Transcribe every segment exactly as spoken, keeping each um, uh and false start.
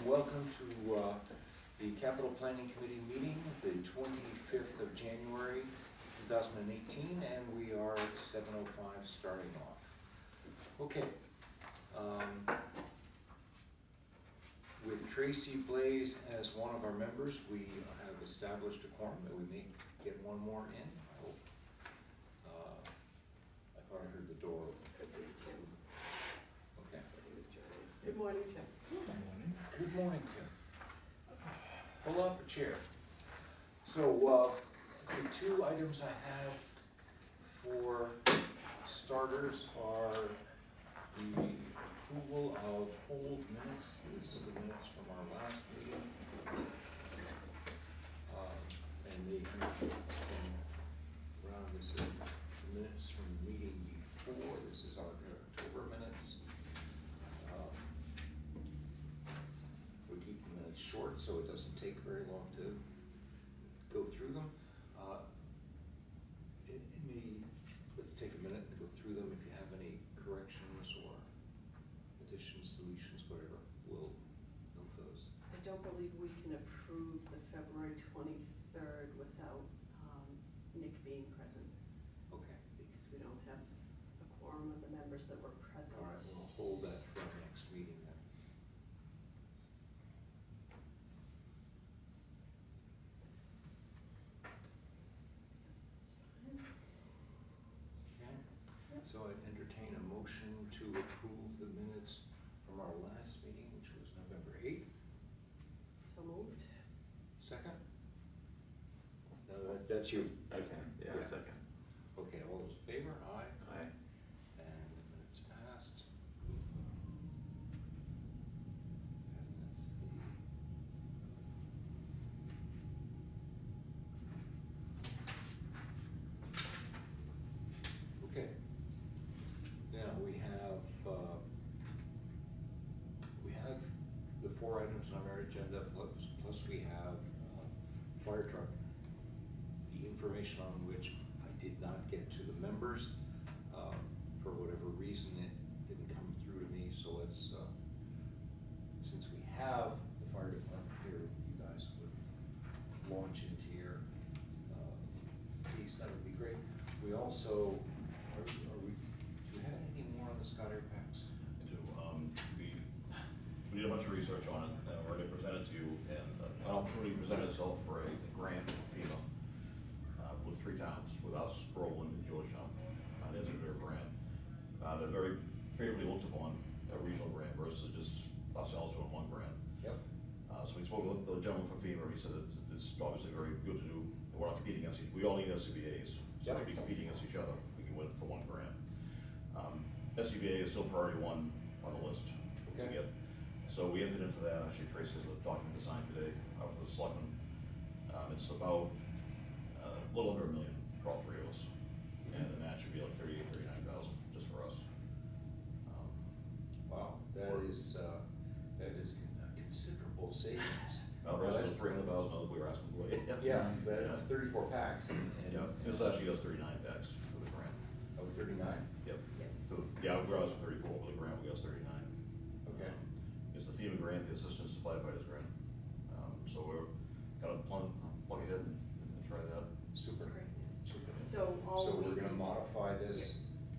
welcome to uh, the Capital Planning Committee meeting, the twenty-fifth of January two thousand eighteen, and we are at seven oh five starting off. Okay. Um, with Tracy Blaze as one of our members, we have established a quorum, and we may get one more in, I hope. Uh, I thought I heard the door open. Okay. Good morning, Tim. Good morning. Good morning, Tim. Pull up a chair. So, uh, the two items I have for starters are the approval of old minutes. This is the minutes from our last meeting. Um, and the, and Ron, this is the minutes from the meeting before. This is our October minutes. Um, we keep the minutes short so it doesn't take very long to go through them. Uh, in, in the, let's take a minute and go through them. If you have any corrections or additions, deletions, whatever, we'll note those. I don't believe we can approve the February twenty-third without um, Nick being present. Okay. Because we don't have a quorum of the members that were present. All right, we'll hold that for our next meeting then. Okay. So I'd entertain a motion to approve the minutes from our last meeting, which was November eighth. So moved. Second? No, that's, that's you. Okay, yeah, Yeah. second. Okay, all those in favor? Aye. Aye. And the minutes passed. And that's the. Okay. Now we have, uh, we have the four items on our agenda, plus, plus we have, uh, fire truck. The information on which I did not get to the members, um, for whatever reason, it didn't come through to me, so let's, uh, since we have the fire department here, you guys would launch into your, uh, piece, that would be great. We also, are, are we, do you have any more on the Scott Air Packs? To, um, we, we did a bunch of research on it, and we're gonna present it to you, and uh, an opportunity presented itself for a grant from FEMA, uh, with three towns, with us, Groveland, and Georgetown, uh, that's a their grant. Uh, they're very favorably looked upon, a regional grant versus just ourselves doing one grant. Yep. Uh, so we spoke with the gentleman from FEMA, he said that it's obviously very good to do, we're not competing against each, we all need S C B As, so Yep. we'd be competing against each other, we can win for one grant. Um, S C B A is still priority one on the list to Okay. get. So we entered into that, actually Tracy has the document designed today, uh, for the selectmen. Um, it's about, uh, a little under a million for all three of us. And the match would be like thirty-eight, thirty-nine thousand, just for us. Um, Wow, that Or- is, uh, that is con- a considerable savings. Uh, versus the three hundred thousand we were asking for. Yeah, but Yeah. thirty-four packs and. and- Yeah, this actually does thirty-nine packs for the grant. Oh, thirty-nine? Yep. Yep. So, yeah, we're asking for thirty-four, but the grant we got thirty-nine. Okay. Um, It's the FEMA grant, the Assistance to Firefighters grant. Um, so we're kind of plug, plug ahead and and try that. Super. Great news. Super. So all So we we're gonna need- modify this,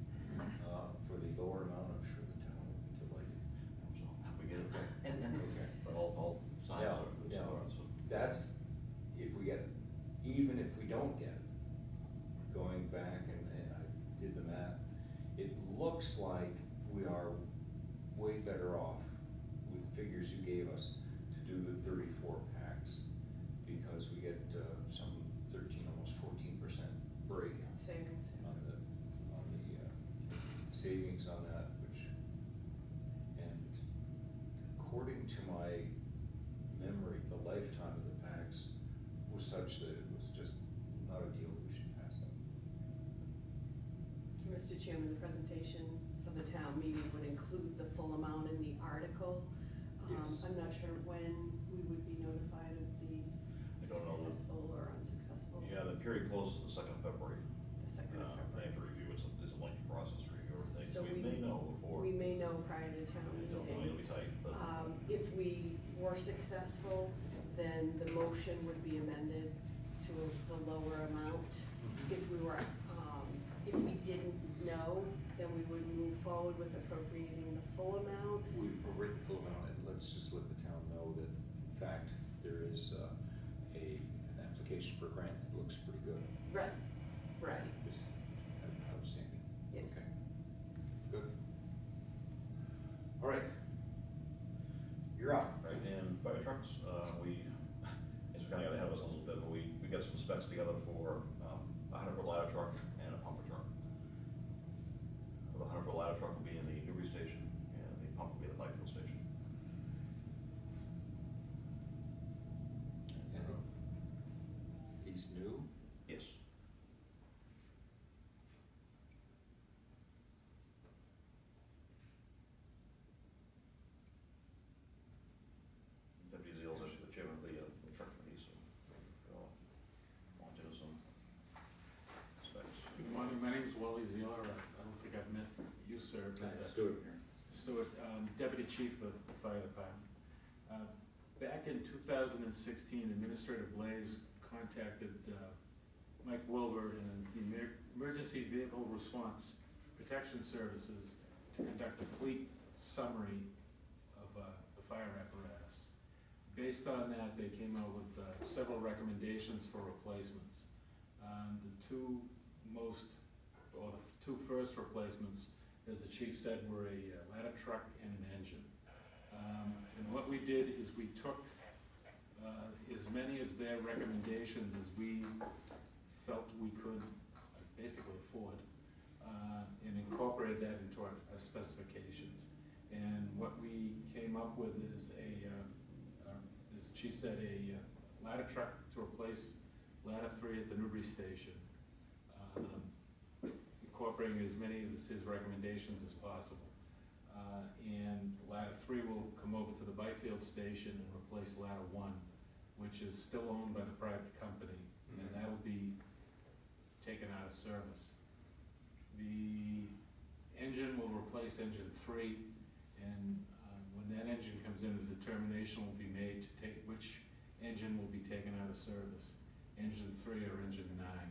uh, for the lower amount, I'm sure the town will be delighted. So we get it. Okay. But all, all signs Yeah, are, good yeah. signs, so. That's, if we get, even if we don't get it, going back and, and I did the math, it looks like we are way better off with the figures you gave us to do the thirty-four packs, because we get, uh, some thirteen, almost fourteen percent break Savings. on the, on the, uh, savings on that, which, and according to my memory, the lifetime of the packs was such that it was just not a deal we should pass up. So, Mister Chairman, the presentation for the town meeting would include the full amount in the article. Um, Yes. I'm not sure when we would be notified of the I don't know. successful or unsuccessful. Yeah, the period closes the second of February. The second of Uh, They February. have to review, it's a, it's a lengthy process to review everything, so So we we- may know before. We may know prior to town I meeting. don't know, it'll be tight, but. Um, if we were successful, then the motion would be amended to the lower amount. If we were, um, if we didn't know, then we would move forward with appropriating the full amount. We appropriate the full amount, and let's just let the town know that, in fact, there is uh, a, an application for grant that looks pretty good. Right, right. It's outstanding. Yes. Okay, good. All right. You're up. Right, and fire trucks, uh, we, it's kind of got ahead of us a little bit, but we, we got some specs together for, um, a hundred foot ladder truck and a pumper truck. The hundred foot ladder truck will be in the Newbury station, and the pump will be in the Byfield station. And he's new? Yes. Deputy Zeal is actually the chairman of the, uh, the truck committee, so, uh, want to do some specs. Good morning, my name is Wally Zeeler. I don't think I've met you, sir. but, uh, Stuart. Stewart, um, Deputy Chief of the Fire Department. Uh, Back in two thousand sixteen, Administrator Blaze contacted uh, Mike Wilbur and the Emer- Emergency Vehicle Response Protection Services to conduct a fleet summary of uh, the fire apparatus. Based on that, they came out with uh, several recommendations for replacements. Um, The two most, or the two first replacements, as the chief said, were a uh, ladder truck and an engine. Um, and what we did is we took uh, as many of their recommendations as we felt we could uh, basically afford, uh, and incorporated that into our, our specifications. And what we came up with is a, uh, uh, as the chief said, a uh, ladder truck to replace ladder three at the Newbury station. Um, incorporating as many of his, his recommendations as possible. Uh, and ladder three will come over to the Byfield station and replace ladder one, which is still owned by the private company, and that will be taken out of service. The engine will replace engine three, and uh, when that engine comes in, the determination will be made to take which engine will be taken out of service, engine three or engine nine.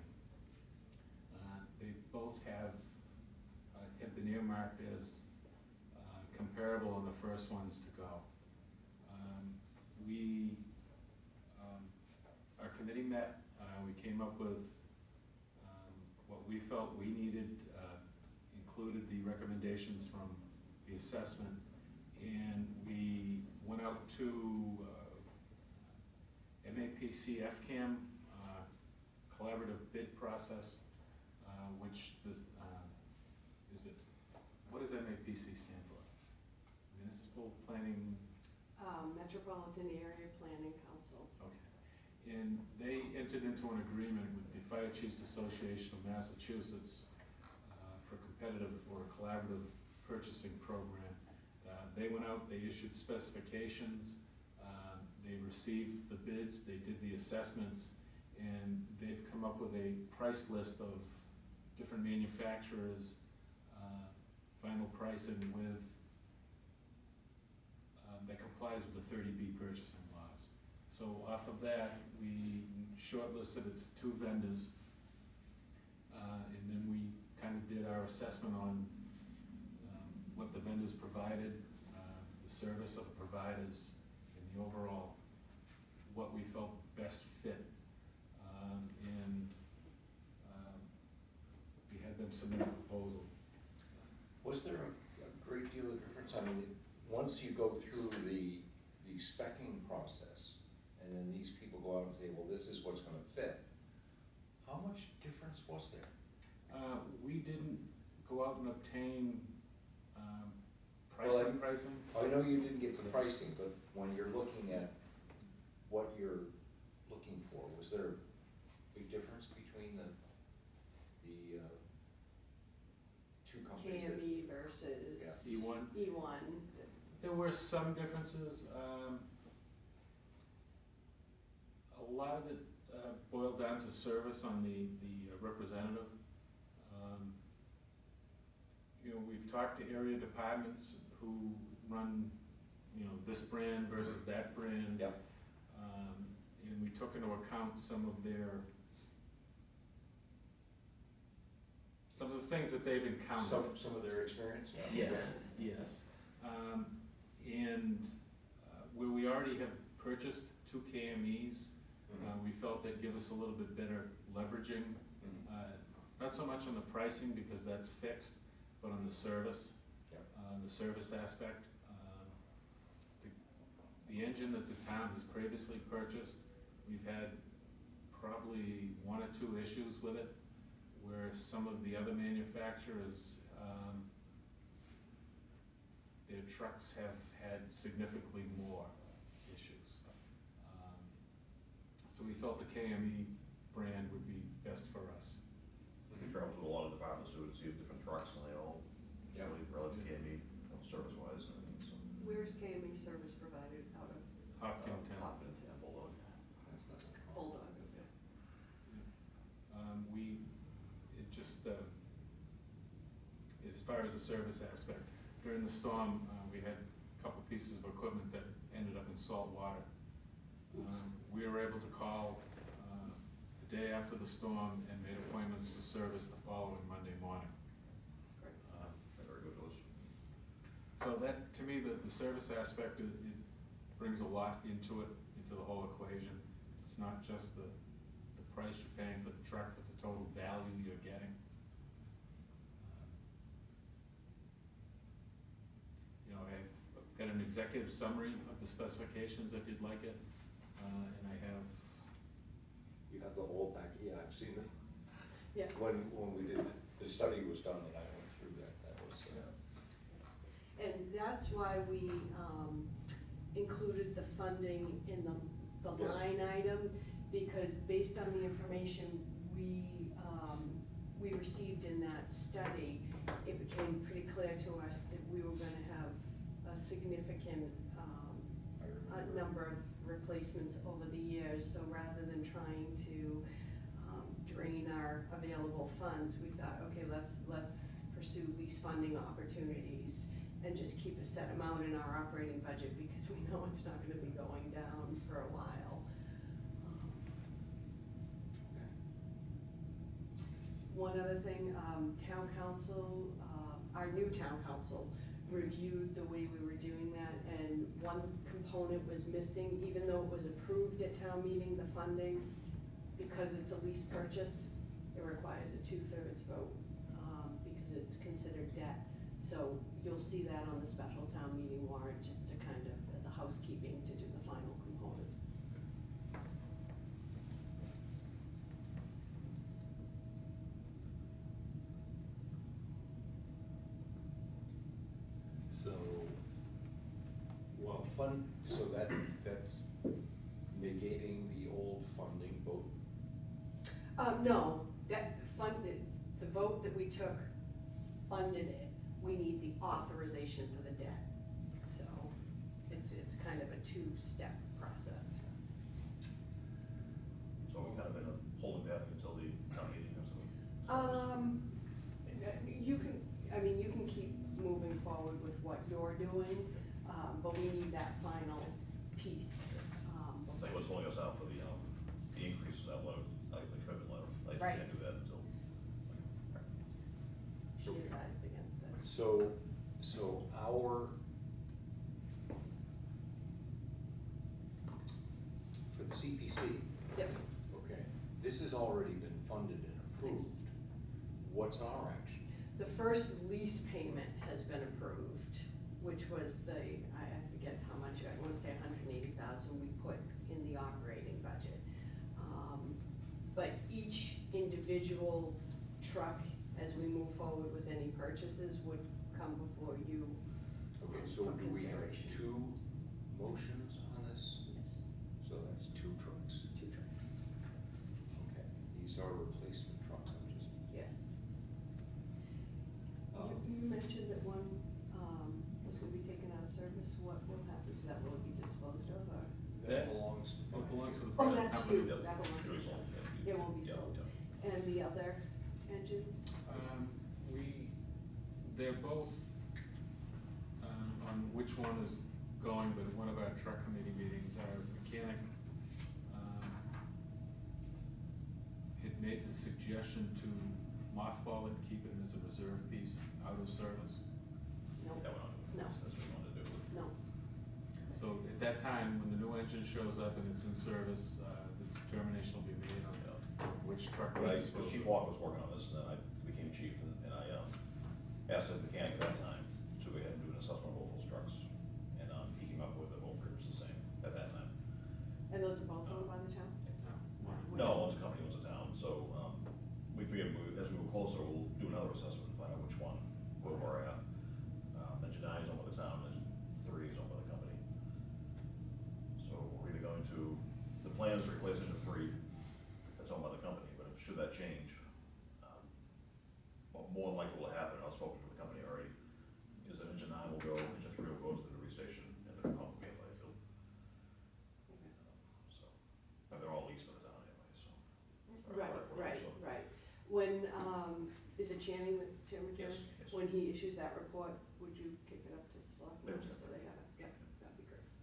Uh, they both have, uh, have been earmarked as uh, comparable in the first ones to go. Um, we, um, our committee met, uh, we came up with um, what we felt we needed, uh, included the recommendations from the assessment, and we went out to uh, M A P C F CAM, uh, collaborative bid process, uh, which the, uh, is it, what does M A P C stand for? Municipal Planning? Um, Metropolitan Area Planning Council. Okay. And they entered into an agreement with the Fire Chiefs Association of Massachusetts uh, for competitive or collaborative purchasing program. Uh, they went out, they issued specifications, uh, they received the bids, they did the assessments, and they've come up with a price list of different manufacturers, uh, final pricing with, um, that complies with the thirty B purchasing laws. So off of that, we shortlisted it to two vendors, uh, and then we kind of did our assessment on um, what the vendors provided, uh, the service of the providers, and the overall, what we felt best fit. Um, and um, we had them submit a proposal. Was there a, a great deal of difference? I mean, once you go through the, the specking process, and then these people go out and say, well, this is what's gonna fit, how much difference was there? Uh, we didn't go out and obtain um, Well, pricing, I- pricing. I know you didn't get the pricing, but when you're looking at what you're looking for, was there a big difference between the, the, uh, two companies that? K M E versus. Yeah. E one. E one. There were some differences. Um, a lot of it uh, boiled down to service on the, the uh, representative. Um, you know, we've talked to area departments who run you know, this brand versus that brand. Yep. Um, and we took into account some of their, some of the things that they've encountered. Some, some of their experience? Yes, yes. Um, and, uh, where we already have purchased two K M Es, Mhm. uh, we felt that'd give us a little bit better leveraging. Mhm. Uh, Not so much on the pricing, because that's fixed, but on the service, Yep. uh, the service aspect. Um, The the engine that the town has previously purchased, we've had probably one or two issues with it, where some of the other manufacturers, um, their trucks have had significantly more issues. Um, So we felt the K M E brand would be best for us. We traveled to a lot of departments too, to see different trucks, and they all, Yeah. really, relative K M E, you know, service-wise and everything, so. Where's K M E service provided out of Hopkinton. Hopkins, yeah, Bulldog. That's not a problem. Bulldog? Um, we, it just, uh, as far as the service aspect, during the storm, uh, we had a couple pieces of equipment that ended up in salt water. Um, we were able to call, uh, the day after the storm and made appointments for service the following Monday morning. That's great. Uh, They're very good to us. So that, to me, the, the service aspect, it, it brings a lot into it, into the whole equation. It's not just the, the price you're paying for the truck, but the total value you're getting. Uh, You know, I've got an executive summary of the specifications if you'd like it, uh, and I have, You have the whole pack, yeah, I've seen it. Yeah. When, when we did, the study was done and I went through that, that was, uh, And that's why we, um, included the funding in the, the Yes. line item, because based on the information we, um, we received in that study, it became pretty clear to us that we were gonna have a significant, um, I a remember. number of replacements over the years, so rather than trying to, um, drain our available funds, we thought, okay, let's, let's pursue lease funding opportunities and just keep a set amount in our operating budget, because we know it's not gonna be going down for a while. Um, Okay. One other thing, um, town council, uh, our new town council reviewed the way we were doing that, and one component was missing, even though it was approved at town meeting, the funding, because it's a lease purchase, it requires a two-thirds vote, um, because it's considered debt. So you'll see that on the special town meeting warrant, just to kind of, as a housekeeping, to do the final component. So, well, fun, so that, that's negating the old funding vote? Um, no, that funded, the vote that we took funded it. We need the authorization for the debt. So it's, it's kind of a two-step process. So we kind of been holding back until the town meeting or something? Um, you can, I mean, you can keep moving forward with what you're doing, um, but we need that final piece. um, I think what's holding us out for the, um, the increase is that letter, like the commitment letter. I just Right. can't do that until. She advised against it. So, so our, for the C P C, Yep. okay, this has already been funded and approved. What's our action? The first lease payment has been approved, which was the, I I forget how much, I wanna say a hundred and eighty thousand we put in the operating budget. Um, But each individual truck, as we move forward with any purchases, would come before you. Okay, so for do we have consideration. two motions on this? So that's two trucks. Two trucks, Okay, these are replacement trucks, I'm just, yes. um, You, you mentioned that one, um, was gonna be taken out of service, what will happen to that, will it be disposed of, or? that That- belongs to. It belongs to the Oh, private that's company. you, Yep. that belongs It'll be to sold, you. yeah. It will be Yeah, sold. yeah. And the other engine? Um, we, they're both, um, on which one is going, but at one of our truck committee meetings, our mechanic, um, had made the suggestion to mothball it, keep it as a reserve piece out of service. No, That went on, No. that's what we wanted to do. no. So at that time, when the new engine shows up and it's in service, uh, the determination will be made on which truck. But I, is because Chief Walker was working on this, and then I became chief, and, and I, um, asked the mechanic at that time to go ahead and do an assessment of both those trucks. And, um, he came up with the both figures the same at that time. And those are both owned by the town? No. No, one's a company, one's a town, so, um, we figured we- as we move closer, we'll do another assessment and find out which one, where we're at. Um, engine nine is owned by the town, engine three is owned by the company. So we're either going to, the plan is to replace engine three, that's owned by the company, but if, should that change, um, well, more than likely what will happen, and I've spoken to the company already, is that engine nine will go, engine three will go to the delivery station, and the new pump will be in Byfield. So, and they're all leased by the town anyway, so. Right, right, So- right. When, um, is it Channing, that- Chairman Karen? Yes, yes. When he issues that report, would you kick it up to the selectmen, Yeah. just so they have it? Yeah, that'd be great.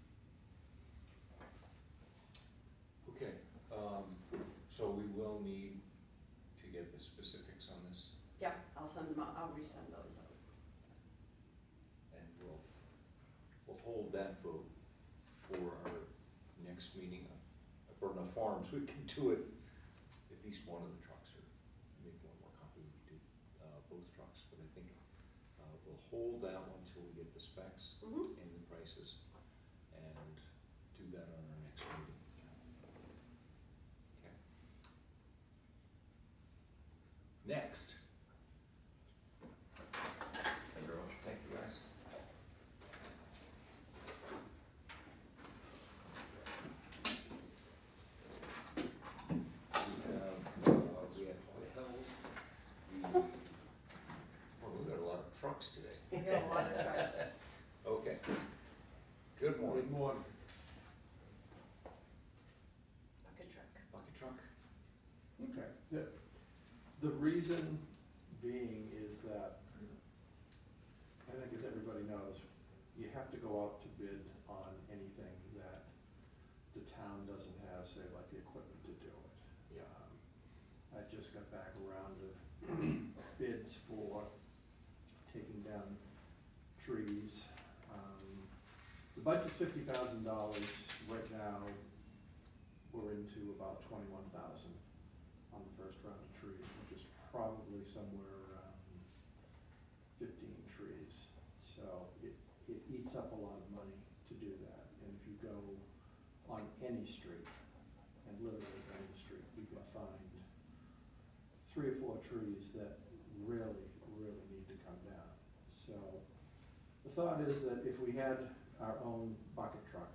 Okay, um, so we will need to get the specifics on this, Yeah, I'll send them out, I'll resend those out. and we'll, we'll hold that vote for our next meeting. For enough farms, we can do it, at least one of the trucks, or maybe one more company, we do, uh, both trucks, but I think, uh, we'll hold that one till we get the specs Mm-hmm. and the prices, and do that on our next meeting. Okay. Next. Thank you very much. Thank you, guys. We have, uh, we have hotels, we, well, we got a lot of trucks today. We got a lot of trucks. Okay. Good morning. Good morning. Bucket truck. Bucket truck? Okay, the, the reason being is that, I think as everybody knows, you have to go out to bid on anything that the town doesn't have, say, like the equipment to do it. Yeah. Um, I just got back around of bids for taking down trees. Um, The budget's fifty thousand dollars, right now, we're into about twenty-one thousand on the first round of trees, which is probably somewhere around fifteen trees. So it, it eats up a lot of money to do that. And if you go on any street, and literally any street, you can find three or four trees that really, really need to come down. So the thought is that if we had our own bucket truck,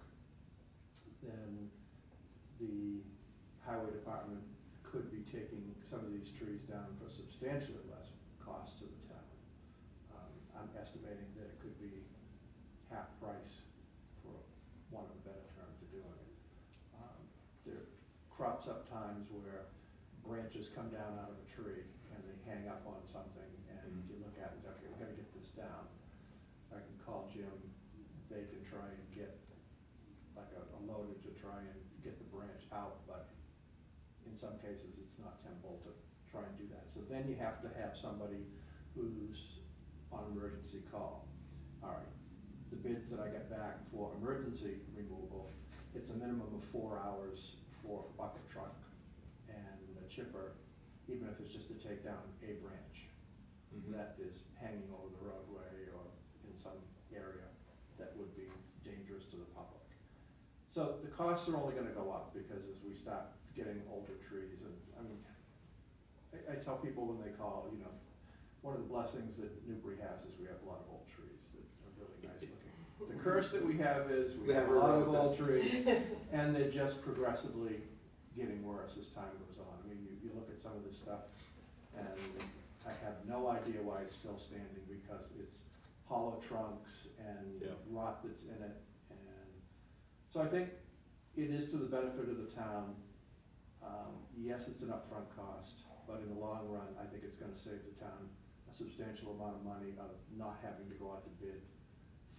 then the highway department could be taking some of these trees down for substantially less cost to the town. Um, I'm estimating that it could be half price, for want of a better term, to doing it. Um, There crops up times where branches come down out of a tree and they hang up on something, and you look at it and say, okay, we've gotta get this down. I can call Jim, they can try and get like a, a loader to try and get the branch out, but in some cases, it's not tenable to try and do that. So then you have to have somebody who's on emergency call. All right, the bids that I got back for emergency removal, it's a minimum of four hours for a bucket truck and a chipper, even if it's just to take down a branch Mhm. that is hanging over the roadway or in some area that would be dangerous to the public. So the costs are only gonna go up, because as we start getting older trees, and, I mean, I, I tell people when they call, you know, one of the blessings that Newbury has is we have a lot of old trees that are really nice looking. The curse that we have is we have a lot of old trees, and they're just progressively getting worse as time goes on. I mean, you, you look at some of this stuff, and I have no idea why it's still standing, because it's hollow trunks and Yeah. rot that's in it. And so I think it is to the benefit of the town. Um, yes, it's an upfront cost, but in the long run, I think it's gonna save the town a substantial amount of money of not having to go out to bid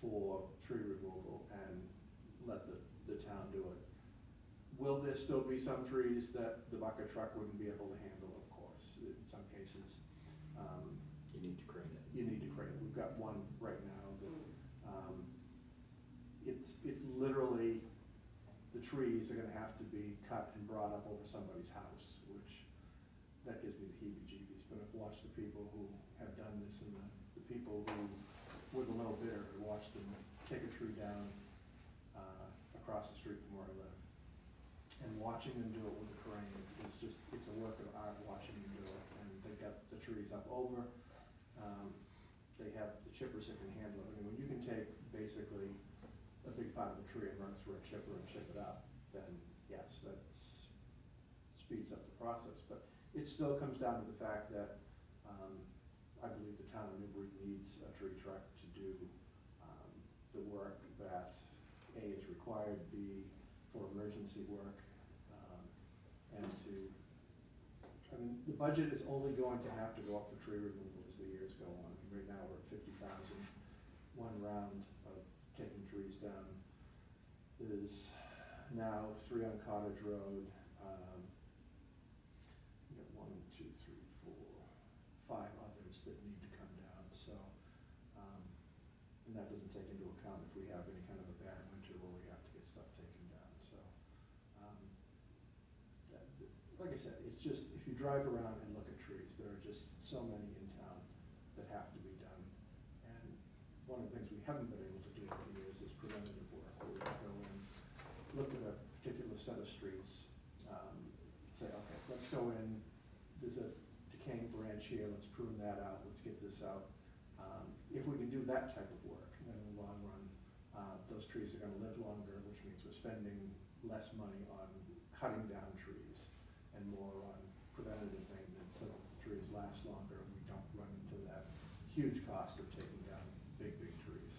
for tree removal and let the, the town do it. Will there still be some trees that the bucket truck wouldn't be able to handle? Of course, in some cases. Um, You need to crane it. you need to crane it. We've got one right now that, um, it's, it's literally, the trees are gonna have to be cut and brought up over somebody's house, which, that gives me the heebie-jeebies, but I've watched the people who have done this and the, the people who were the low bidder, and watched them take a tree down, uh, across the street from where I live. And watching them do it with a crane, it's just, it's a work of art watching them do it, and they got the trees up over. Um, they have the chippers that can handle it. I mean, when you can take basically a big part of the tree and run it through a chipper and chip it up, then yes, that speeds up the process. But it still comes down to the fact that, um, I believe the town of Newbury needs a tree truck to do, um, the work that A is required, B for emergency work, um, and to, I mean, the budget is only going to have to go up for tree removal as the years go on. I mean, right now, we're at fifty thousand, one round of taking trees down. There's now three on Cottage Road, um, we got one, two, three, four, five others that need to come down, so, um, and that doesn't take into account if we have any kind of a bad winter where we have to get stuff taken down, so. um, that- Like I said, it's just, if you drive around and look at trees, there are just so many in town that have to be done. And one of the things we haven't been able to do over the years is preventative work, where we can go in, look at a particular set of streets, um, say, okay, let's go in, there's a decaying branch here, let's prune that out, let's get this out. Um, If we can do that type of work, then in the long run, uh, those trees are gonna live longer, which means we're spending less money on cutting down trees and more on preventative maintenance, so that the trees last longer and we don't run into that huge cost of taking down big, big trees.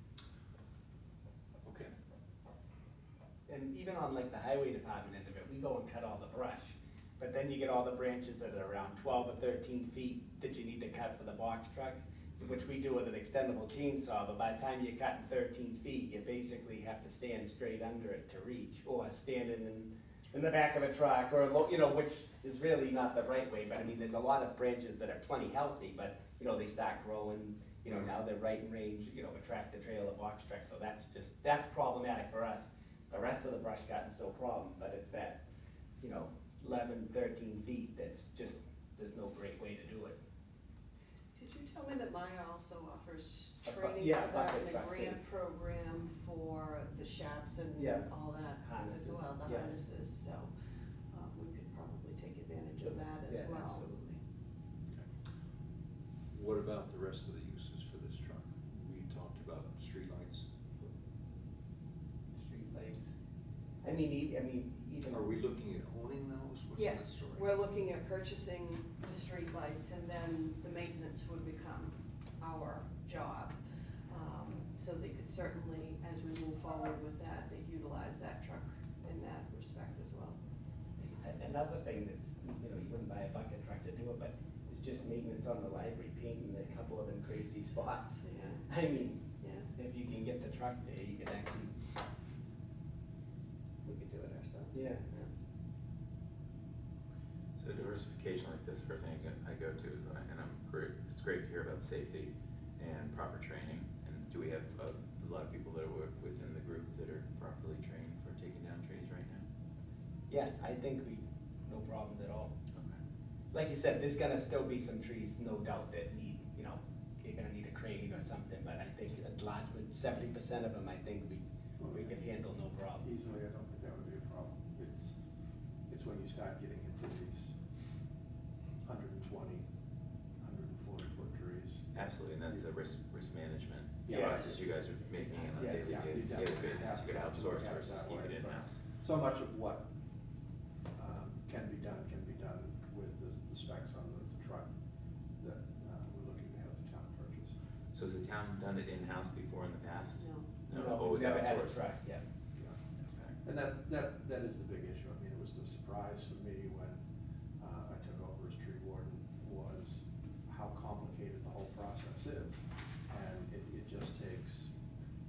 Okay. And even on like the highway department end of it, we go and cut all the brush. But then you get all the branches that are around twelve or thirteen feet that you need to cut for the box truck, which we do with an extendable chainsaw, but by the time you're cutting thirteen feet, you basically have to stand straight under it to reach, or standing in, in the back of a truck, or, lo- you know, which is really not the right way, but I mean, there's a lot of branches that are plenty healthy, but, you know, they start growing, you know, now they're right in range, you know, a tractor trailer, box truck, so that's just, that's problematic for us. The rest of the brush cutting's no problem, but it's that, you know, eleven, thirteen feet, that's just, there's no great way to do it. Did you tell me that Maya also offers A bu- training yeah, for that bucket and a truck grant too. program for the shafts and Yeah. all that as Harnesses, well, the yeah. harnesses, so, um, we could probably take advantage of that as Yeah, well. absolutely. What about the rest of the uses for this truck? We talked about streetlights. Street lights. I mean, e- I mean, even. Are we looking at owning those? What's that Yes, story? we're looking at purchasing the streetlights, and then the maintenance would become our job. Um, So they could certainly, as we move forward with that, they utilize that truck in that respect as well. A- Another thing that's, you know, you wouldn't buy a bucket truck to do it, but it's just maintenance on the library, painting a couple of them crazy spots. Yeah, I mean, yeah. if you can get the truck there, you could actually, We could do it ourselves. Yeah. So diversification like this, first thing I go- I go to is, uh, and I'm great, it's great to hear about safety and proper training. And do we have a, a lot of people that are wi- within the group that are properly trained for taking down trees right now? yeah, I think we, no problems at all. Okay. Like you said, there's gonna still be some trees, no doubt, that need, you know, you're gonna need a crane or something, but I think a large, seventy percent of them, I think we, we could handle no problem. Easily, I don't think that would be a problem. It's, it's when you start getting into these hundred and twenty, hundred and forty foot trees. Absolutely, and that's a risk, risk management Yeah. process you guys are making on a Yeah, daily, yeah, you daily definitely daily basis. have You could to outsource look at it versus that keep way, it but in-house. So much of what, um, can be done, can be done with the, the specs on the, the truck that, uh, we're looking to have the town purchase. So has the town done it in-house before in the past? No. No, we've always never had a outsourced? truck, yeah. Yeah. Okay. And that, that, that is the big issue. I mean, it was the surprise for me when, uh, I took over as tree warden, was how complicated the whole process is. And it, it just takes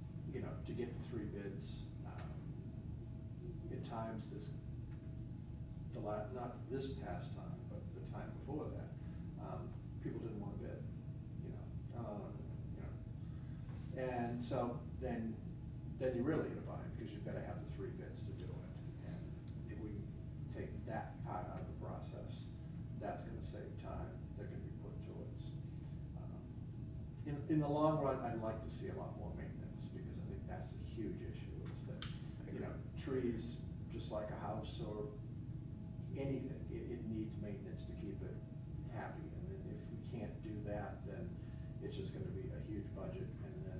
this past time, but the time before that, um, people didn't want to bid, you know, uh, you know. And so then, then you're really in a bind, because you've got to have the three bids to do it. And if we take that part out of the process, that's gonna save time that can be put towards. um, In, in the long run, I'd like to see a lot more maintenance, because I think that's a huge issue, is that, you know, trees, just like a house or anything, it, it needs maintenance to keep it happy. And then if we can't do that, then it's just gonna be a huge budget, and then,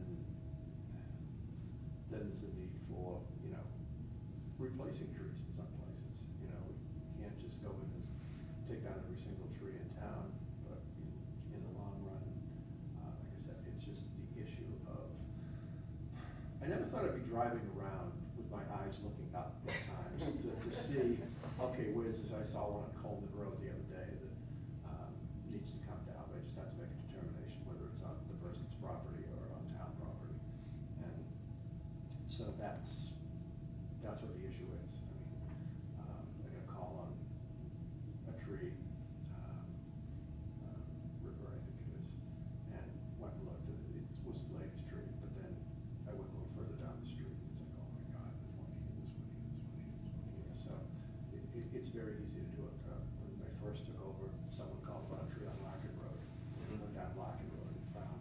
then there's a need for, you know, replacing trees in some places. You know, we can't just go in and take down every single tree in town, but in, in the long run, uh, like I said, it's just the issue of, I never thought I'd be driving around with my eyes looking up at times to, to see, okay, where's this? I saw one on Coleman Road the other day that um, needs to come down, but I just have to make a determination whether it's on the person's property or on town property. And so that's, that's what the issue is. I mean, um, I got a call on a tree, um, uh, River, I think it is, and went and looked at it. It was the latest tree, but then I went a little further down the street, and it's like, oh my God, there's one here, there's one here, there's one here, there's one here. So it, it, it's very easy to do it. Uh, when I first took over, someone called about a tree on Larkin Road. Mhm. Went down Larkin Road and found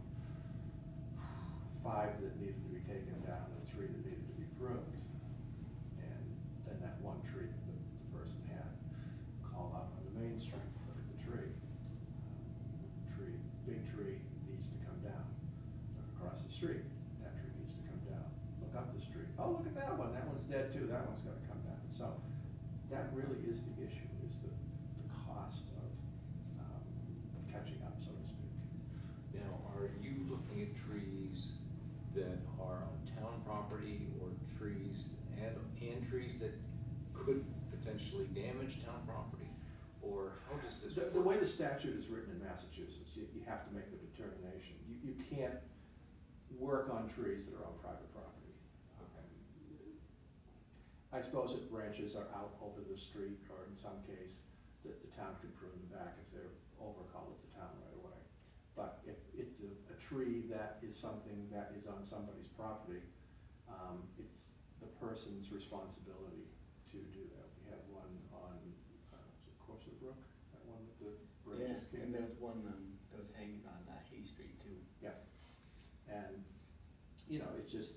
five that needed to be taken down and three that needed to be pruned. And then that one tree that the, the person had called out on the main street, look at the tree. Um, Tree, big tree needs to come down. Look across the street, that tree needs to come down. Look up the street, oh, look at that one, that one's dead too, that one's gonna come down. So that really is the issue, is the, the cost of um, catching up, so to speak. Now, are you looking at trees that are on town property, or trees, and, and trees that could potentially damage town property? Or how does this The, work? the way the statute is written in Massachusetts, you, you have to make the determination. You, you can't work on trees that are on private property. Okay. I suppose if branches are out over the street, or in some case, that the town could prune them back if they're over, call it the town right away. But if it's a, a tree that is something that is on somebody's property, um, it's the person's responsibility to do that. We had one on, uh, was it Corsa Brook, that one that the Yeah, branches came. and there was one, um, that was hanging on, uh, Hay Street too. Yeah, and, you know, it's just,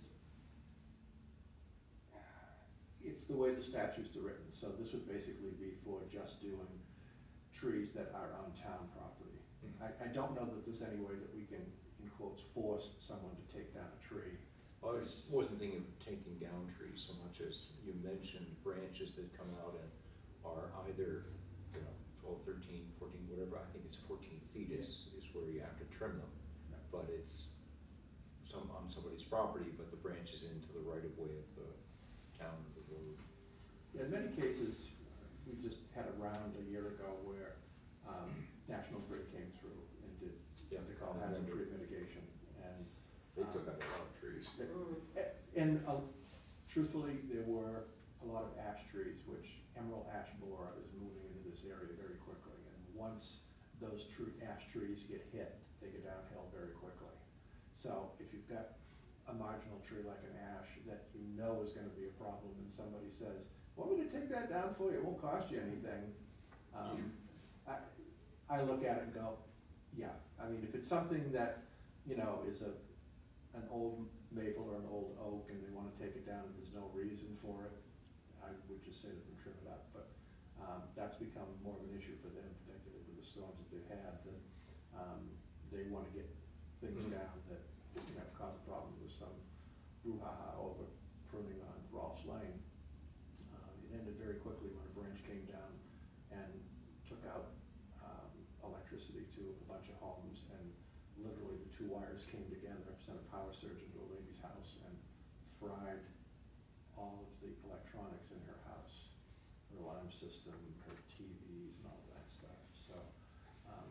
it's the way the statutes are written, so this would basically be for just doing trees that are on town property. Mhm. I, I don't know that there's any way that we can, in quotes, force someone to take down a tree. I was- wasn't thinking of taking down trees so much as you mentioned branches that come out and are either, you know, twelve, thirteen, fourteen, whatever, I think it's fourteen feet is, is where you have to trim them. Yeah. But it's some, on somebody's property, but the branch is into the right of way of the town or the road. In many cases, we just had a round a year ago where um, National Grid came through and did Yeah, what they call I hazard remember. tree mitigation, and. They um, took out a lot of trees. Mm. And uh, truthfully, there were a lot of ash trees, which emerald ash borer is moving into this area very quickly. And once those true ash trees get hit, they go downhill very quickly. So if you've got a marginal tree like an ash that you know is gonna be a problem, and somebody says, want me to take that down for you, it won't cost you anything. Um, I, I look at it and go, yeah, I mean, if it's something that, you know, is a, an old maple or an old oak and they wanna take it down and there's no reason for it, I would just say to them, trim it up, but, um, that's become more of an issue for them, particularly with the storms that they've had, that, um, they wanna get things Mhm. down that, you know, cause a problem with some brouhaha over pruning on Rolfs Lane. Uh, it ended very quickly when a branch came down and took out, um, electricity to a bunch of homes, and literally the two wires came together, sent a power surge into a lady's house and fried all of the electronics in her house, her alarm system, her T Vs and all that stuff. So, um,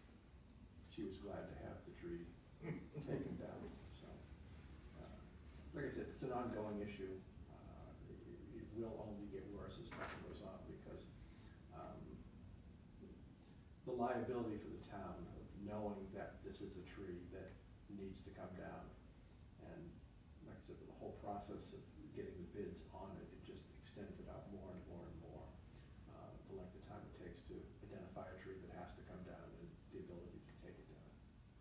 she was glad to have the tree taken down, so. uh, Like I said, it's an ongoing issue. Uh, it, it will only get worse as time goes on, because, um, liability for the town of knowing that this is a tree that needs to come down. And like I said, with the whole process of getting the bids on it, it just extends it out more and more and more. Uh, the length of time it takes to identify a tree that has to come down and the ability to take it down.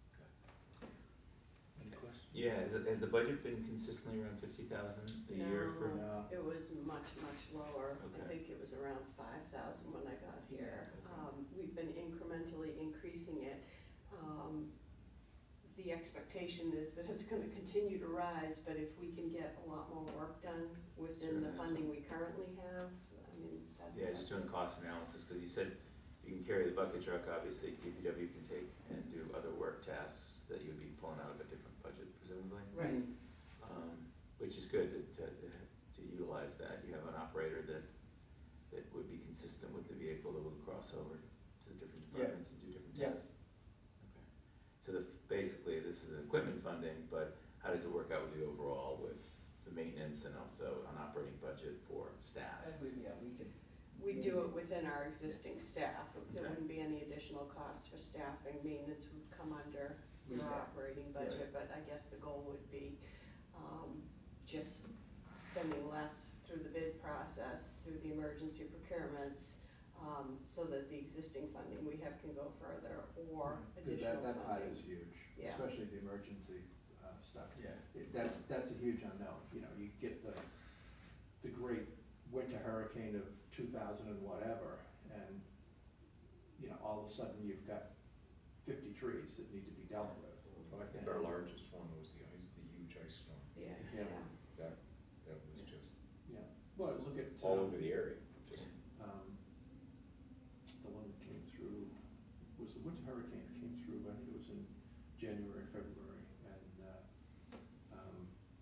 Any questions? Yeah, has, it- has the budget been consistently around fifty thousand a year for? No. It was much, much lower. I Okay. think it was around five thousand when I got here. Okay. Um, we've been incrementally increasing it. Um, the expectation is that it's gonna continue to rise, but if we can get a lot more work done within the Certainly. funding we currently have, I mean, that, Yeah, just doing cost analysis, cause you said you can carry the bucket truck, obviously D P W can take and do other work tasks that you'd be pulling out of a different budget presumably. Right. Um, which is good to, to, to utilize that, you have an operator that, that would be consistent with the vehicle that would cross over to the different Yeah. departments and do different Yeah. tasks. Okay, so the, basically, this is equipment funding, but how does it work out with you overall with the maintenance and also an operating budget for staff? I would- Yeah, we could. we do it within our existing staff. There Okay. wouldn't be any additional costs for staffing. Maintenance would come under your Yeah. operating budget, but I guess the goal would be, um, just spending less through the bid process, through the emergency procurements, um, so that the existing funding we have can go further, or Because additional That, that part funding. is huge, Yeah. especially the emergency uh, stuff. Yeah. It- That, that's a huge unknown, you know, you get the, the great winter hurricane of two thousand and whatever, and, you know, all of a sudden you've got fifty trees that need to be dealt with. Well, I think our largest one was the ice, the huge ice storm. Yes, Yeah. yeah. That, that was just Yeah, well, look at. all uh, over the area, just. um, the one that came through, was the winter hurricane that came through, I think it was in January, February, and, uh, um,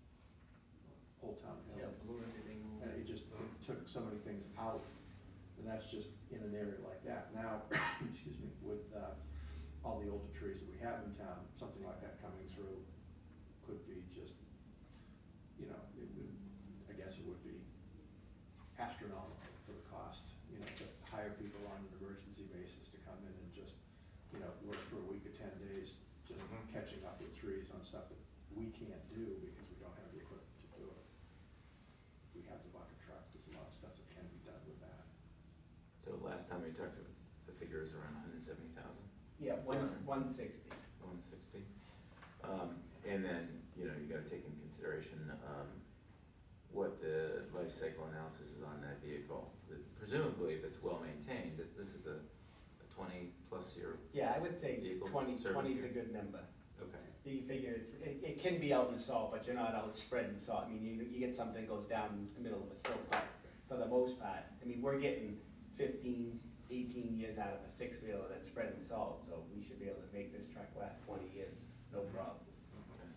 Old Town Hill. Yeah, blew everything. And it just, it took so many things out, and that's just in an area like that. Now, excuse me, with, uh, all the older trees that we have in town, something like that coming through could be just, you know, it would, I guess it would be astronomical for the cost, you know, to hire people on an emergency basis to come in and just, you know, work for a week or ten days, just Mhm. catching up with trees on stuff that we can't do because we don't have the equipment to do it. We have the bucket truck, there's a lot of stuff that can be done with that. So last time we talked, the figure is around hundred and seventy thousand? Yeah, one, one sixty. One sixty. Um, and then, you know, you gotta take in consideration, um, what the life cycle analysis is on that vehicle. That presumably, if it's well maintained, that this is a, a twenty plus year, Yeah, I would say Vehicles twenty, service twenty is a here. good number. okay. You figure, it's- it, it can be out in the salt, but you're not out spreading salt. I mean, you, you get something that goes down the middle of a silt, but for the most part, I mean, we're getting fifteen, eighteen years out of a six-wheeler that's spreading salt, so we should be able to make this truck last twenty years, no problem. Okay.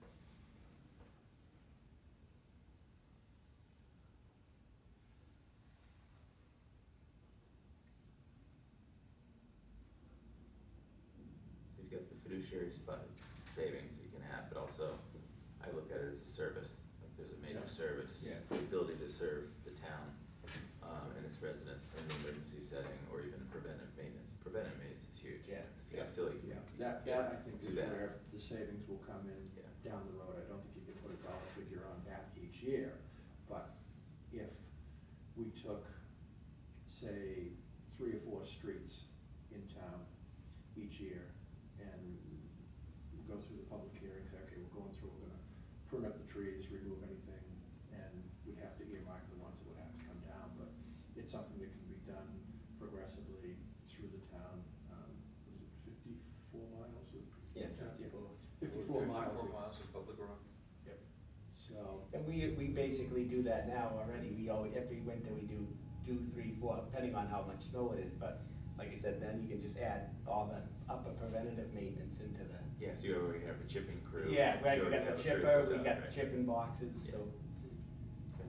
You've got the fiduciary spot savings you can have, but also I look at it as a service. Like there's a major Yeah. service, Yeah. the ability to serve the town um, and its residents in an emergency setting or even preventive maintenance. Preventive maintenance is huge. Yeah. So if you guys feel like you Yeah, can that, that I think do is that. where the savings will come in Yeah. down the road. I don't think you can put a dollar figure on that each year, but if we took, say, three or four streets in town each year and go through the public hearing, say, okay, we're going through, we're gonna prune up the trees, remove anything, and we'd have to earmark the ones that would have to come down, but it's something that can be done progressively through the town. Um, was it fifty-four miles of? Yeah, fifty-four. Fifty-four miles. Fifty-four of- miles of public road. Yep. So, And we, we basically do that now already. We always, every winter we do two, three, four, depending on how much snow it is, but like I said, then you can just add all the upper preventative maintenance into the. Yeah, so you already have a chipping crew. Yeah, right, You we already got have the a crew chipper, goes we out, got right? chipping boxes, Yeah. so. Okay.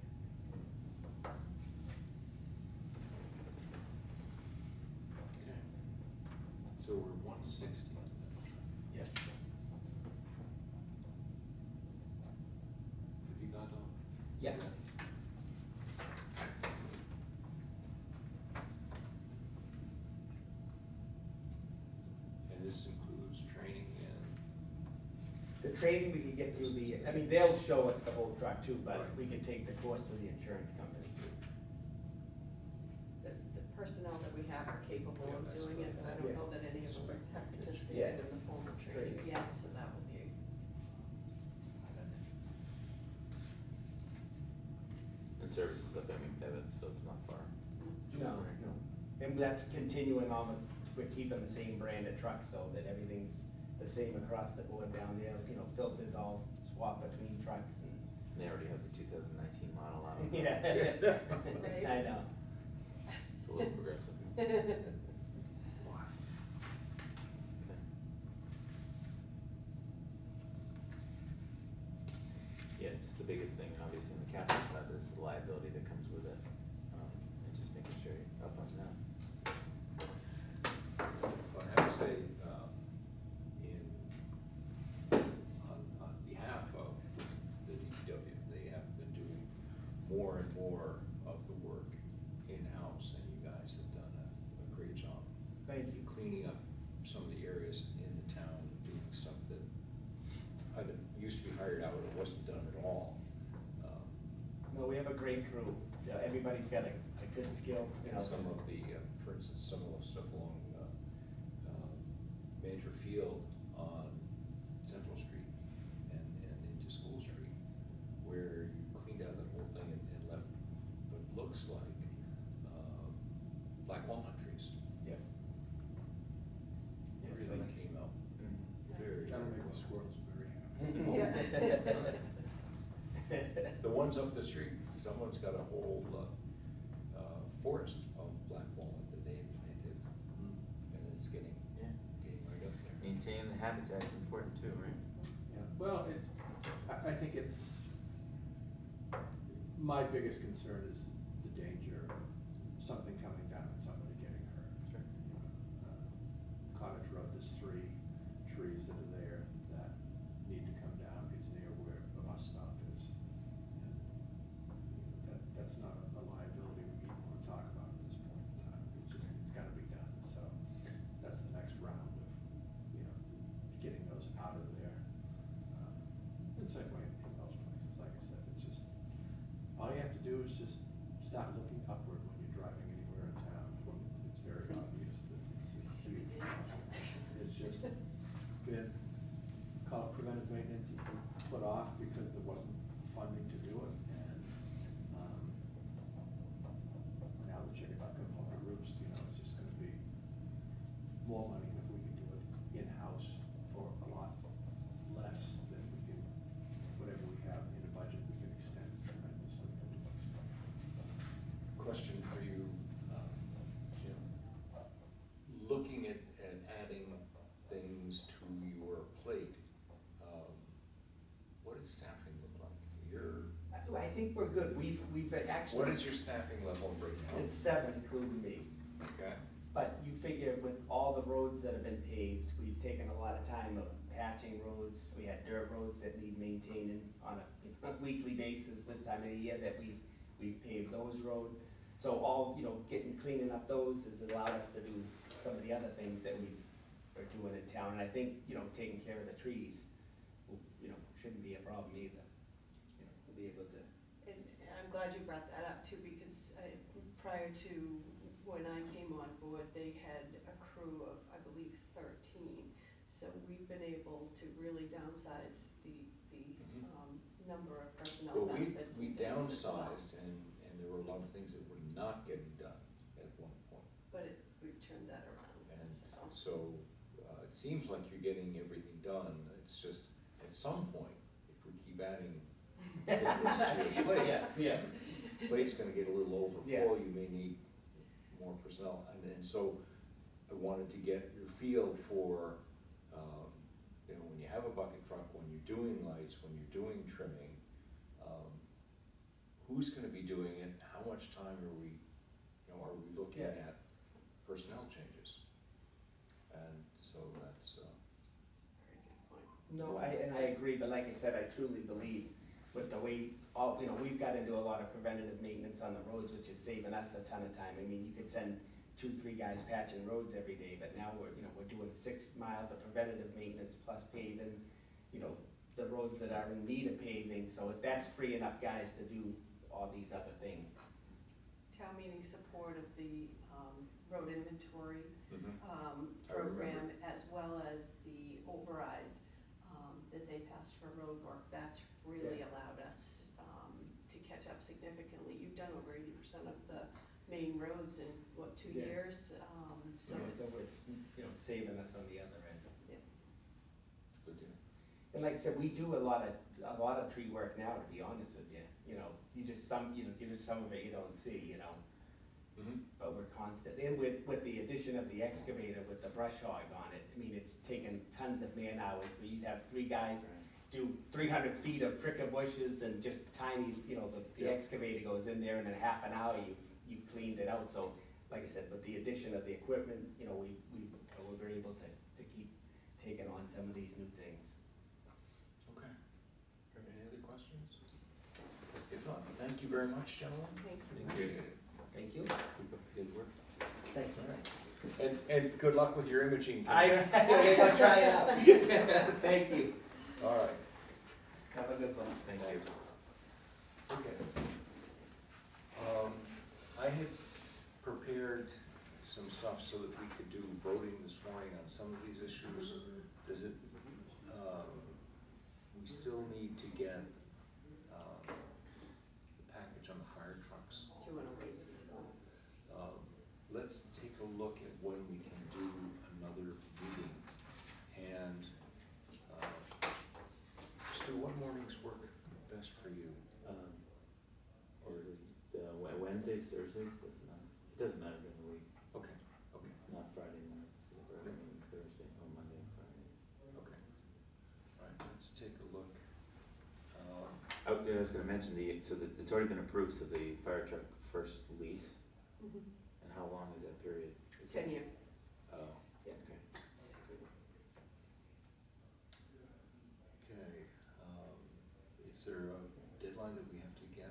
Okay. So we're one sixty. Yeah. Have you got all? Yeah. this includes training and, The training we could get through the, I mean, they'll show us the whole truck too, but Right. we could take the course through the insurance company too. The, the personnel that we have are capable Yeah, of that's doing the- it, but I don't Yeah. know that any of them have Yeah. participated in the formal training Training. yet, so that would be. And services up at McDevitt, so it's not far. No, no. And that's continuing on with, we're keeping the same brand of trucks so that everything's the same across the board down there. You know, filters all swap between trucks and. And they already have the two thousand nineteen model out. Yeah. Right. I know. It's a little progressive. Okay. Yeah, it's the biggest thing, obviously, on the capital side, is the liability that comes with it, um, and just making sure you're up on that. but I have to say, um, in, on, on behalf of the D P W, they have been doing more and more of the work in-house, and you guys have done a, a great job Thank you. cleaning up some of the areas in the town, doing stuff that either used to be hired out or wasn't done at all. Um, No, we have a great crew. Yeah, everybody's got a, a good skill, you know. And some of the, uh, for instance, some of the stuff along, uh, um, Major Field on Central Street and, and into School Street, where you cleaned out that whole thing and, and left what looks like, uh, black walnut trees. Yep. Yes, Really like- came out Mhm. very. That'll very make the well. squirrels very happy. Yeah. The ones up the street, someone's got a whole, uh, uh, forest of black walnut that they had planted, and it's getting, Yeah, getting right up there. maintaining the habitat's important too, right? Yeah, well, it's, I, I think it's, my biggest concern is the danger of something coming down and somebody getting hurt. Sure. You know, uh, Cottage Road, there's three trees that are there that need to come down. It's near where the bus stop is. And that, that's not a liability we even wanna talk about at this point in time. It's just, it's gotta be done, so that's the next round of, you know, getting those out of there. Um, And same way in those places, like I said, it's just, all you have to do is just start looking upward when you're driving anywhere in town. It's very obvious that it's a huge problem. It's just been called preventive maintenance, it's been put off because there wasn't funding to do it, and, um, now the chicken not gonna home to roost, you know, it's just gonna be more money if we can do it in-house for a lot less than we can, whatever we have in a budget, we can extend tremendously to do stuff. Question for you, uh, Jim. Looking at, at adding things to your plate, um, what does staffing look like? You're, I think we're good. We've, we've actually. what is your staffing level right now? It's seven, including me. Okay, But you figure with all the roads that have been paved, we've taken a lot of time of patching roads. We had dirt roads that need maintaining on a you know, weekly basis this time of the year that we've, we've paved those roads. So all, you know, getting, cleaning up those has allowed us to do some of the other things that we are doing in town. And I think, you know, taking care of the trees, will, you know, shouldn't be a problem either. You know, we'll be able to. And and I'm glad you brought that up too, because I, prior to when I came on board, they had a crew of, I believe, thirteen. So we've been able to really downsize the, the, Mhm. um, number of personnel well, we, benefits we and things as well. downsized and, and there were a lot of things that were not getting done at one point. But it, we've turned that around, And so. so, uh, it seems like you're getting everything done, it's just, at some point, if we keep adding things to your plate, Yeah, yeah. plate's gonna get a little Yeah. overfull, you may need more personnel, and, and so I wanted to get your feel for, um, you know, when you have a bucket truck, when you're doing lights, when you're doing trimming, um, who's gonna be doing it, how much time are we, you know, are we looking Yeah. at personnel changes? And so that's, uh, Very good point. No, I, and I agree, but like I said, I truly believe with the way, all, you know, we've got into a lot of preventative maintenance on the roads, which is saving us a ton of time. I mean, you could send two, three guys patching roads every day, but now we're, you know, we're doing six six miles of preventative maintenance plus paving, you know, the roads that are in need of paving, so that's freeing up guys to do all these other things. Town meeting support of the, um, road inventory, Mhm. um, I remember. program, as well as the override, um, that they passed for road work. That's really Yeah. allowed us, um, to catch up significantly. You've done over eighty percent of the main roads in, what, two Yeah. years? Um, so Yeah, it's, So it's, you know, saving us on the other end. Good deal. And like I said, we do a lot of, a lot of tree work now, to be honest with you, you know, you just some, you know, you just some of it you don't see, you know, Mhm. but we're constant. And with, with the addition of the excavator with the brush hog on it, I mean, it's taken tons of man hours, where you'd have three guys do three hundred feet of pricker bushes and just tiny, you know, the, the Yeah. excavator goes in there and in half an hour you've, you've cleaned it out, so, like I said, with the addition of the equipment, you know, we, we, we were able to, to keep taking on some of these new things. Okay. Any other questions? If not, thank you very much, gentlemen. Thank you. Appreciate it. Thank you. Keep up the good work. Thank you. And, and good luck with your imaging. team. I, I'll try it out. Thank you. All right. Have a good one. Thank you. Okay. Um, I had prepared some stuff so that we could do voting this morning on some of these issues. Does it, um, we still need to get, um, the package on the fire trucks. Do you wanna wait? Um, let's take a look at when we can do another meeting. And, uh, Stu, what mornings work best for you? Um, or, uh, Wed- Wednesdays, Thursdays, doesn't matter, it doesn't matter during the week, Okay, okay, not Friday nights, Friday means Thursday, or Monday and Fridays. okay. All right, let's take a look. Um, I was I was gonna mention the, so that it's already been approved, so the fire truck first lease, Mhm. and how long is that period? Is it- Ten year. Oh, Yeah. okay. Okay, um, is there a deadline that we have to get?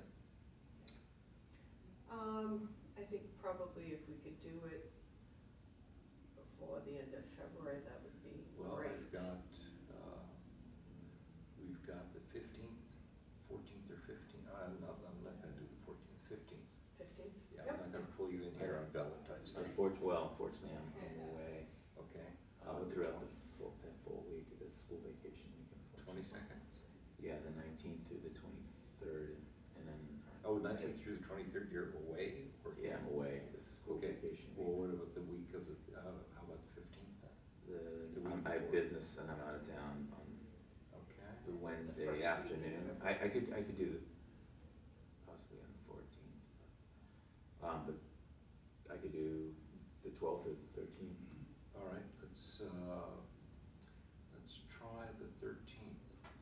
Um, I think probably if we could do it before the end of February, that would be Well, great. I've got, uh, we've got the fifteenth, fourteenth or fifteenth, I'm not, I'm not gonna do the fourteenth, fifteenth. Fifteenth? Yeah, I'm not gonna pull you in here on Valentine's Day. Unfortunately, well, unfortunately, I'm, I'm away, Okay. uh, throughout the full, that full week, cause it's school vacation week. unfortunately. Twenty-second? Yeah, the nineteenth through the twenty-third, and then. uh, Oh, nineteenth through the twenty-third, you're away? or- Yeah, I'm away, 'cause it's school Okay. vacation Well, week. what about the week of the, uh, how about the fifteenth then? The, the week I'm- I have before. business and I'm out of town on Okay. the Wednesday first week in afternoon. I, I could, I could do the, possibly on the fourteenth. Um, but I could do the twelfth or the thirteenth. All right, let's, uh, let's try the thirteenth.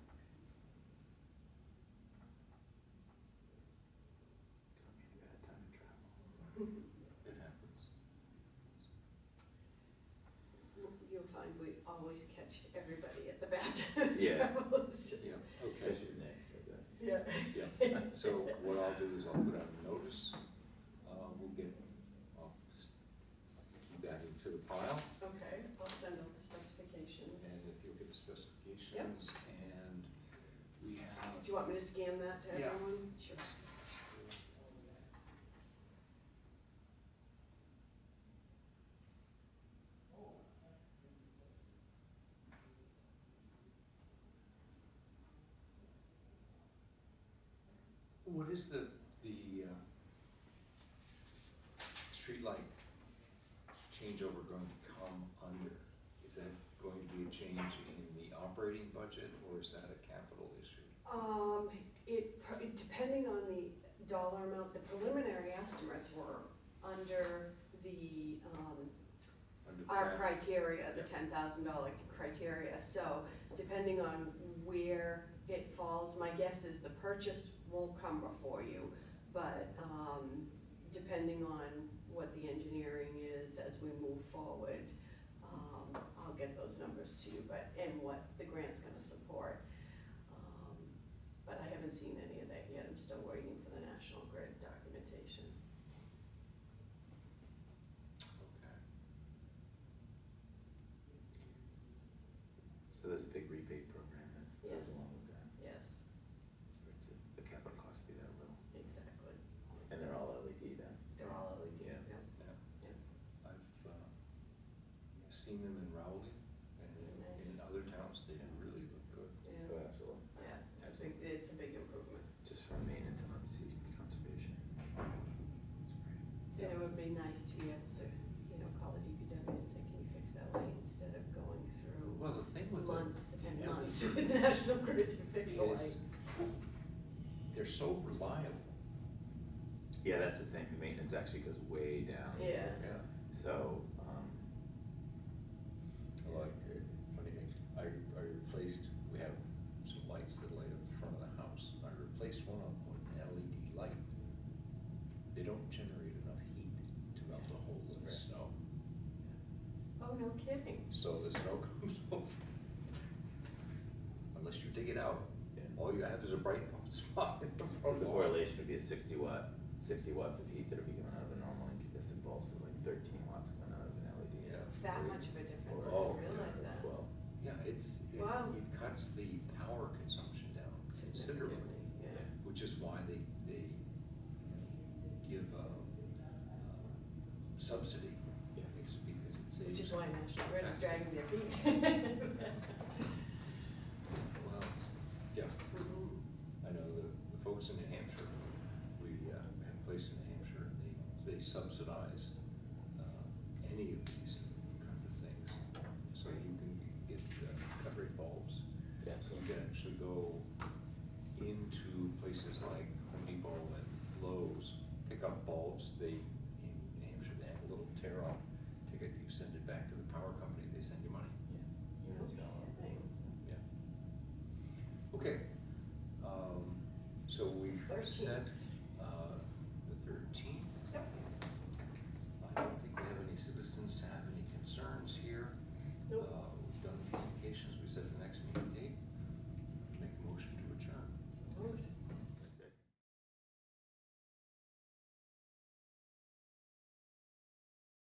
Got me a bad time to travel. It happens. You'll find we always catch everybody at the bad time. Yeah. It's just- Yeah, okay. Especially Nick, I bet. Yeah. Yeah, so what I'll do is I'll put out a notice, uh, we'll get, I'll just keep adding to the pile, Okay, I'll send out the specifications. and if you'll get the specifications, and we have. Do you want me to scan that to Yeah. everyone? Sure. What is the, the, uh, streetlight changeover going to come under? Is that going to be a change in the operating budget, or is that a capital issue? Um, it, pr- it- depending on the dollar amount, the preliminary estimates were under the, um, Under the our cap? criteria, the Yeah. ten thousand dollar criteria, so depending on where it falls, my guess is the purchase won't come before you, but, um, depending on what the engineering is as we move forward, um, I'll get those numbers to you, but, and what the grant's gonna support. Um, But I haven't seen any of that yet, I'm still waiting for the National Grid documentation. Okay. So there's a big rebate program that goes Yes. along with that. Yes, It's for it to, the capital cost to be that little. exactly. And they're all L E D then? They're all L E D, Yeah. yeah, Yeah. yeah. I've, uh, seen them in Rowley and in, in Nice. other towns, they really look good. Yeah, Oh, absolutely. yeah, it's a, it's a big improvement. Just for maintenance and obviously conservation. It's great. And it would be nice to be able to, you know, call the D P W and say, can you fix that light, instead of going through Well, the thing with the. months and the months L E D with National Grid to fix the light. is they're so reliable. Yeah, that's the thing, the maintenance actually goes way down. Yeah. Yeah. So, um, Like, uh, funny thing, I, I replaced, we have some lights that light up the front of the house. I replaced one of them with an L E D light. They don't generate enough heat to melt a hole in the Right. snow. Oh, no kidding. So the snow comes over. Unless you dig it out, Yeah. all you have is a bright spot in the so front the lawn. correlation would be a sixty watt, sixty watts of heat that would be coming out of a normal incandescent bulb to like thirteen watts coming out of an L E D. Yeah. It's that much of a difference, I Oh, didn't realize Or that. twelve. Yeah, it's, it, Wow. it cuts the power consumption down considerably, Significantly, yeah. which is why they, they give, uh, uh, subsidy. Yeah. It's because it saves. Which is why National Grid is That's- dragging their feet. Well, yeah, Mhm. I know the, the folks in New Hampshire, we, uh, have a place in New Hampshire, and they, they subsidize, uh, any of these kind of things. So you can get, uh, cut rate bulbs. Yeah, So so you can actually go into places like Home Depot and Lowe's, pick up bulbs, they, in New Hampshire, they have a little tear-off ticket, you send it back to the power company, they send you money. yeah. Units No gone. kidding. Yeah. Okay, um, so we've set, uh, the thirteenth. Yep. I don't think we have any citizens to have any concerns here. Nope. Um,